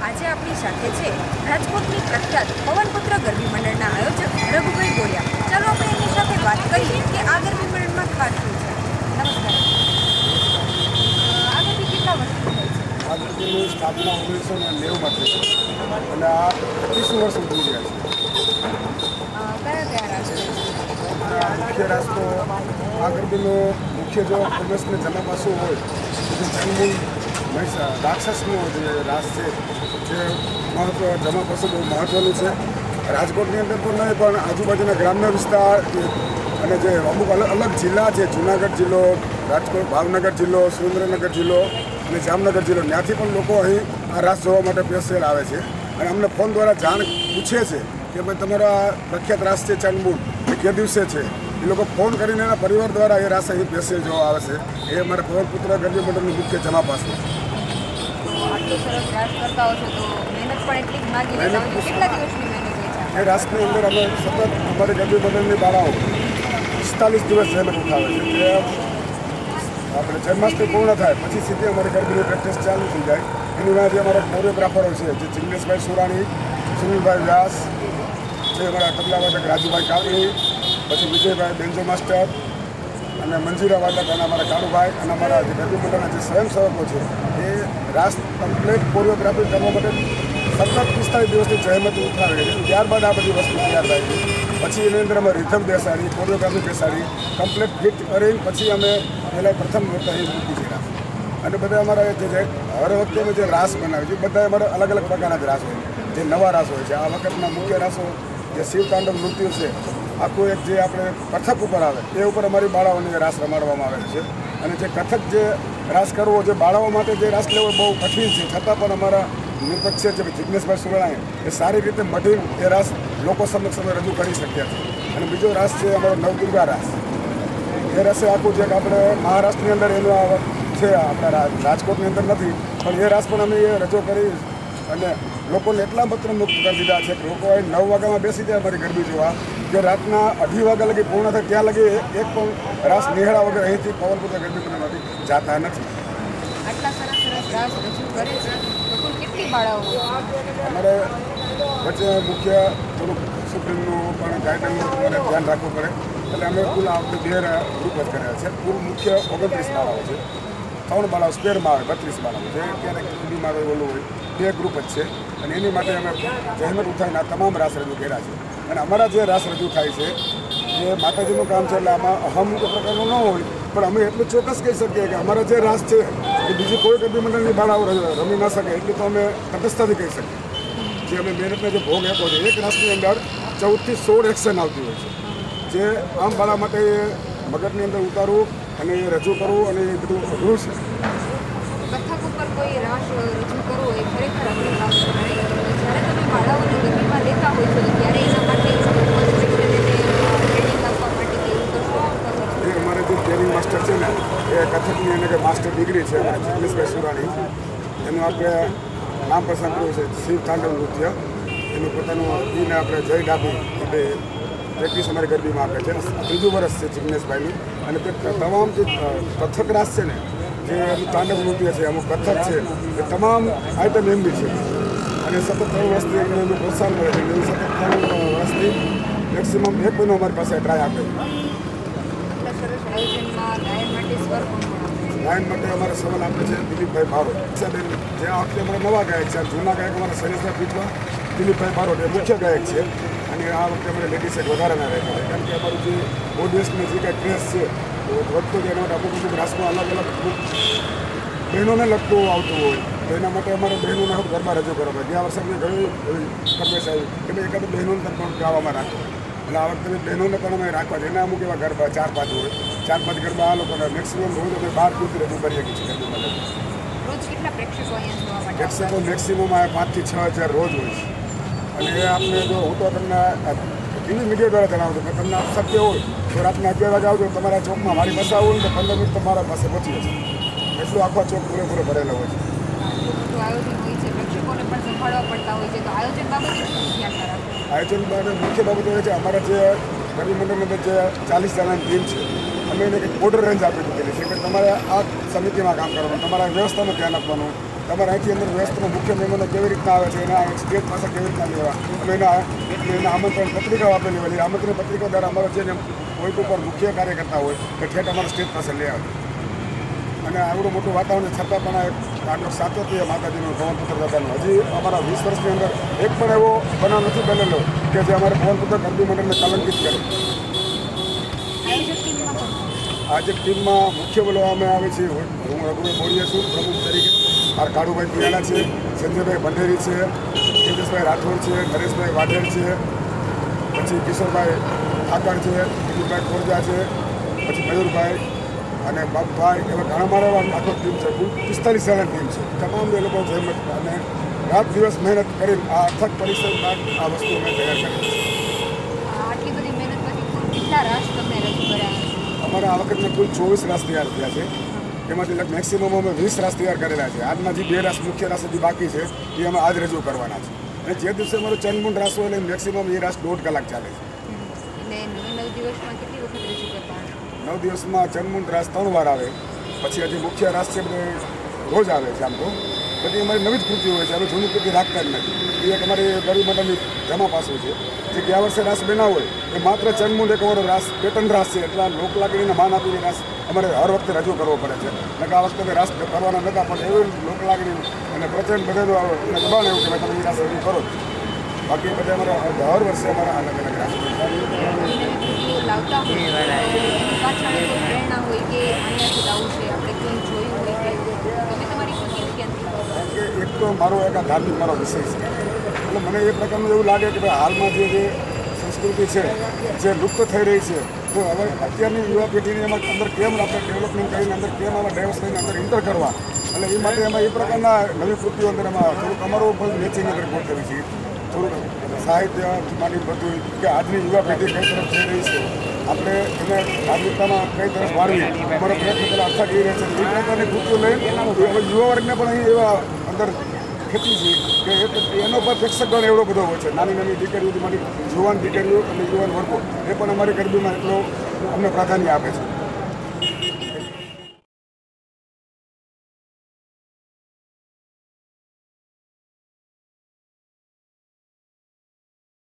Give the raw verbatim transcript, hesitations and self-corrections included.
આજે આપણી સાથે છે રાજકોટની પ્રખ્યાત પવનપુત્ર ગરબી મંડળના આયોજક રઘુભાઈ ગોળિયા। ચાલો આપણે એમની સાથે વાત કરીએ કે આ ગરબી મંડળમાં ખાસ શું છે। નમસ્કાર, આ ગરબી કેટલા વર્ષથી થાય છે? આ ગરબીની સ્થાપના ઓગણીસો ને નેવુંમાં થઈ છે અને આ પચીસું વર્ષ ઉજવી રહ્યા છે। કયા કયા રાસ છે? મુખ્ય રાસ તો આ ગરબીનો મુખ્ય જો પ્રદેશને જમાપાસું હોય તો જંગમૂલ રાક્ષસનો જે રાસ છે જે મહત્વ જમાપાસું બહુ મહત્ત્વનું છે। રાજકોટની અંદર તો નહીં પણ આજુબાજુના ગ્રામ્ય વિસ્તાર અને જે અમુક અલગ અલગ જિલ્લા છે, જુનાગઢ જિલ્લો, રાજકોટ, ભાવનગર જિલ્લો, સુરેન્દ્રનગર જિલ્લો અને જામનગર જિલ્લો, ત્યાંથી પણ લોકો અહીં આ રાસ જોવા માટે સ્પેશિયલ આવે છે અને અમને ફોન દ્વારા જાણ પૂછે છે કે ભાઈ તમારો આ પ્રખ્યાત રાસ છે ચાંદમૂળ એ કે દિવસે છે। એ લોકો ફોન કરીને એના પરિવાર દ્વારા એ રાસ અહીં સ્પેશિયલ જોવા આવે છે। એ અમારા પવનપુત્ર ગરબી મંડળનું મુખ્ય જમાપાસું છે। આટલો સરસ રાસ કરતા હો છો તો મહેનત પણ એટલી જ માગી લેતા હોય છે। કેટલા દિવસની મહેનત હોય છે? એ રાસની અંદર અમે સતત અમારી ગરબી મંડળની બાળાઓ પિસ્તાલીસ દિવસ જહેમત ઉઠાવે છે કે આપણે જન્માષ્ટમી પૂર્ણ થાય પછી સીધી અમારી ગરબીની પ્રેક્ટિસ ચાલુ થઈ જાય। એની જે અમારા કોરિયોગ્રાફરો છે જે જિગ્નેશભાઈ સુરાણી, સુનિલભાઈ વ્યાસ છે, અમારા તબલા વાદક રાજુભાઈ કાવડી, પછી વિજયભાઈ બેન્જો માસ્ટર અને મંજીરા વાદક અને અમારા કાળુભાઈ અને અમારા જે ગરબી મંડળના જે સ્વયંસેવકો છે એ રાસ કમ્પ્લેટ કોરિયોગ્રાફી કરવા માટે સતત પિસ્તાલીસ દિવસની જહેમત ઉઠાવે છે। ત્યારબાદ આ બધી વસ્તુ તૈયાર થાય છે। પછી એની અંદર અમે રિધમ બેસાડી, કોરિયોગ્રાફી બેસાડી, કમ્પ્લેટ ફિટ કરીને પછી અમે પહેલાં પ્રથમ વખત અહીં મૂકી છે રાસ। અને બધા અમારા જે છે હર વખતે અમે જે રાસ બનાવીએ છીએ બધા અમારા અલગ અલગ પ્રકારના જ રાસ હોય છે, જે નવા રાસ હોય છે। આ વખતના મુખ્ય રાસો જે શિવતાંડવ નૃત્ય છે આખું એક જે આપણે કથક ઉપર આવે એ ઉપર અમારી બાળાઓને રાસ રમાડવામાં આવે છે। અને જે કથક જે રાસ કરવો જે બાળાઓ માટે જે રાસ લેવો બહુ કઠિન છે, છતાં પણ અમારા નિરપક્ષ છે જે જિગ્નેશભાઈ સુરાણી એ સારી રીતે મઢીને એ રાસ લોકો સમક્ષ અમે રજૂ કરી શક્યા છે। અને બીજો રાસ છે અમારો નવદુર્ગા રાસ। એ રાસે આખું જે આપણે મહારાષ્ટ્રની અંદર એનું છે, આપણા રાજકોટની અંદર નથી પણ એ રાસ પણ અમે એ રજૂ કરી અને લોકોને એટલા પત્ર મુક્ત કરી દીધા છે કે લોકો નવ વાગ્યામાં બેસી જાય અમારી ગરબી જોવા કે રાતના અઢી વાગ્યા લગી પૂર્ણ થાય ત્યાં લગી એક પણ રાસ નિહાળા વગર અહીંથી પવનપુત્ર ગરબી મંડળમાંથી જાતા નથી। આટલા સરસ સરસ રાસ રજૂ કરે છે તો કુલ કેટલી બાળાઓ? અમારે વચ્ચે મુખ્ય થોડુંક સુપ્રીમનું પણ ગાઈડલાઈનનું તમારે ધ્યાન રાખવું પડે એટલે અમે કુલ આ વખતે બે ગ્રુપ જ કર્યા છે। કુલ મુખ્ય ઓગણત્રીસ બાળાઓ છે, ત્રણ બાળાઓ સ્પેરમાં આવે બત્રીસ બાળાઓ છે, ક્યારેક ટીડીમાં આવે ઓલું હોય, બે ગ્રુપ જ છે અને એની માટે અમે જહેમત ઉઠાવીને આ તમામ રાસ રજૂ કર્યા છે। અને અમારા જે રાસ રજૂ થાય છે એ માતાજીનું કામ છે એટલે આમાં અહમ તો પ્રકારનું ન હોય પણ અમે એટલું ચોક્કસ કહી શકીએ કે અમારા જે રાસ છે એ બીજી કોઈ ગરબી મંડળની બાળાઓ રમી ન શકે એટલું તો અમે તટસ્થતાથી કહી શકીએ। જે અમે મહેનતને જે ભોગ આપો છે એક રાસની અંદર ચૌદથી સોળ એક્શન આવતી હોય છે જે આમ બાળા માટે મગજની અંદર ઉતારવું અને એ રજૂ કરવું અને એ બધું અઘરું છે। કથક ઉપર કોઈ રાસ રજૂ કરવો એ ખરેખર અઘરું કામ છે। જ્યારે તમે બાળાઓને ગરબીમાં લેતા હોય છો ત્યારે એના માટે ટ્રેનિંગ આપવા માટે કે એવું કરશો? એ અમારે જે ટ્રેનિંગ માસ્ટર છે ને એ કથકની એને કે માસ્ટર ડિગ્રી છે અમારે જિગ્નેશભાઈ સુરાણી, એનું આપણે નામ પણ સાંભળ્યું છે શિવ તાંડવ નૃત્ય, એનું પોતાનું એને આપણે જય ડાબી એટલે પ્રેક્ટિસ અમારી ગરબીમાં આપે છે। ત્રીજું વર્ષ છે જિગ્નેશભાઈનું અને તે તમામ જે કથક રાસ છે ને જે એનું તાંડવ નૃત્ય છે, અમુક કથક છે એ તમામ આઈટમ એમની છે અને સતત ત્રણ વર્ષથી એમને એનું પ્રોત્સાહન મળે છે। એનું સતત ત્રણ વર્ષથી મેક્સિમમ એક મહિનો અમારી પાસે ટ્રાય આપે છે। ગાયન માટે અમારે સવાલ આપે છે દિલીપભાઈ બારોટ, જે આ વખતે અમારા નવા ગાયક છે। જૂના ગાયક અમારા શૈલેષભાઈ પીઠવા, દિલીપભાઈ બારોટ એ મુખ્ય ગાયક છે અને આ વખતે અમારે લેડીઝ સેટ વધારાના રહે છે કારણ કે અમારું જે ઓડિયન્સને જે કાંઈ ક્રેઝ છે તો વધતો જાય એના માટે અમુક અમુક રાસમાં અલગ અલગ બહેનોને લગતું આવતું હોય તો એના માટે અમારે બહેનોને હવે ગરબા રજૂ કરવા પડે। ગયા વર્ષે અમને ઘણી ફરમેશ આવી કે ભાઈ એકાદ બહેનોને પણ ગાવામાં રાખો એટલે આ વખતે બહેનોને પણ અમે રાખવા છે। એના અમુક એવા ગરબા ચાર પાંચ હોય, ચાર પાંચ ગરબા આ લોકોના મેક્સિમમ રોજ અમે બાર પૂરતી રજૂ કરીએ છીએ ગરબા માટે। રોજ કેટલા પ્રેક્ષકો અહીંયા જોવા માટે? પ્રેક્ષકો મેક્સિમમ આ પાંચથી છ હજાર રોજ હોય છે અને એ આપણે જો હું તો તમને ટીવી મીડિયા દ્વારા જણાવું છું કે તમને શક્ય હોય તો રાતના અગિયાર વાગે આવજો તમારા ચોકમાં મારી પાસે આવું ને તો પંદર મિનિટ તમારા પાસે પહોંચી જશે એટલું આખો ચોક પૂરેપૂરો ભરેલો હોય છે। આયોજન હોય છે, પ્રેક્ષકોને પણ સંભાળવા પડતા હોય છે તો આયોજન બાબતે શું ધ્યાન રાખો? આયોજન બાબતે મુખ્ય બાબત એ છે અમારા જે ગરબી મંડળની અંદર જે ચાલીસ જણાની ટીમ છે અમે એને કંઈક ઓર્ડર રેન્જ આપી દીધેલી છે કે તમારે આ સમિતિમાં કામ કરવાનું, તમારા વ્યવસ્થાનું ધ્યાન આપવાનું, તમારે અહીંથી અંદર વ્યવસ્થામાં મુખ્ય મહેમાનો કેવી રીતના આવે છે, એના સ્ટેજ પાસે કેવી રીતના લેવા, અમે એના અમે એના આમંત્રણ પત્રિકાઓ આપેલી હોય, આમંત્રણ પત્રિકા દ્વારા અમારો જે કોઈ ઉપર મુખ્ય કાર્યકર્તા હોય કે ઠેઠ અમારા સ્ટેજ પાસે લઈ આવે. અને આવડું મોટું વાતાવરણ છતાં પણ આ એક આટલો સાતત્ય માતાજીનું પવનપુત્ર દાદાનું હજી અમારા વીસ વર્ષની અંદર એક પણ એવો બનાવ નથી બનેલો કે જે અમારે પવનપુત્ર ગરબી મંડળને કલંકિત કરે. આયોજક ટીમમાં પણ આજે ટીમમાં મુખ્ય બોલવામાં આવે છે, હું રઘુભાઈ બોડીયા છું પ્રમુખ તરીકે, આ કાળુભાઈ પિયાણા છે, સંજયભાઈ ભંડેરી છે, તેજસભાઈ રાઠોડ છે, નરેશભાઈ વાઢેર છે, પછી કિશોરભાઈ ઠાકર છે, દિલીપભાઈ ખોરજા છે, પછી મયુરભાઈ અને બાપભાઈ, એવા ઘણા મારા એવા આખો ટીમ છે. કુલ પિસ્તાલીસ જણા ટીમ છે. તમામ એ લોકો જહેમત અને રાત દિવસ મહેનત કરી આ અથક પરિશ્રમ બાદ આ વસ્તુ અમે તૈયાર કરી છે. આટલી બધી મહેનત પછી કુલ કેટલા રાસ તમને રજૂ કર્યા? અમારા આ વખતે કુલ ચોવીસ રાસ તૈયાર થયા છે. એમાંથી લગ મેક્સિમમ અમે વીસ રાસ તૈયાર કરેલા છે. આજના જે બે રાસ મુખ્ય રાસ હજી બાકી છે એ અમે આજ રજૂ કરવાના છે. અને જે દિવસે અમારો ચંદમુંડ રાસ હોય એટલે મેક્સિમમ એ રાસ દોઢ કલાક ચાલે છે. એટલે નવ નવ દિવસમાં કેટલી વખત રજૂ કરવાના? નવ દિવસમાં ચંદમુંડ રાસ ત્રણ વાર આવે, પછી હજી મુખ્ય રાસ છે બધે રોજ આવે છે. આમ તો બધી અમારી નવી જ કૃતિ હોય છે, અમે જૂની કૃતિ રાખતા જ નથી. એ એક અમારી ગરબી મંડળની જમા પાસું છે. જે ગયા વર્ષે રાસ બના હોય એ માત્ર ચંદમુંડ એક અમારો રાસ પેટર્ન રાસ છે, એટલે લોકલાગણીને માન આપીને રાસ અમારે હર વખતે રજૂ કરવો પડે છે. એટલે આ વખતે રાસ કરવાના નહોતા, પણ એવી લોકલાગણી અને પ્રચંડ બધાનું દબાણ એવું કે ભાઈ તમે એ રાસ રજૂ કરો. બાકી બધા અમારા હર વર્ષે અમારા અલગ અલગ રાસ લાવતા હોય પાછળ કોઈ પ્રેરણા હોય કે અહીંયાથી લાવવું છે, આપણે કંઈ જોયું હોય કે તમે તમારી કૃતિ ક્યાંથી? કે એક તો મારો એક આ ધાર્મિક મારો વિષય છે, એટલે મને એ પ્રકારનું એવું લાગે કે ભાઈ હાલમાં જે જે સંસ્કૃતિ છે જે લુપ્ત થઈ રહી છે, તો હવે અત્યારની યુવા પેઢીની એમાં અંદર કેમ આપણે ડેવલપમેન્ટ કરીને અંદર કેમ આમાં ડાયવર્સ થઈને અંદર ઇન્ટર કરવા, એટલે એ માટે એમાં એ પ્રકારના નવી કૃતિઓ અંદર એમાં થોડુંક અમારું પણ મેચિંગ અંદર ગોઠવી છે. થોડુંક સાહિત્ય માની બધું કે આજની યુવા પેઢી કઈ તરફ જઈ રહી છે, આપણે એને ધાર્મિકતામાં કઈ તરફ વાળવી, અમારો પ્રયત્ન પેલા અર્થાત એ રહે છે. એ પ્રકારની કૃતિઓ લઈને હવે યુવા વર્ગને પણ અહીં એવા અંદર ખેતી છે કે એનો પર પ્રેક્ષકગણ એવડો બધો હોય છે. નાની નાની દીકરીઓ, મારી યુવાન દીકરીઓ અને યુવાન વર્ગો એ પણ અમારી ગરબીમાં એટલો અમને પ્રાધાન્ય આપે છે.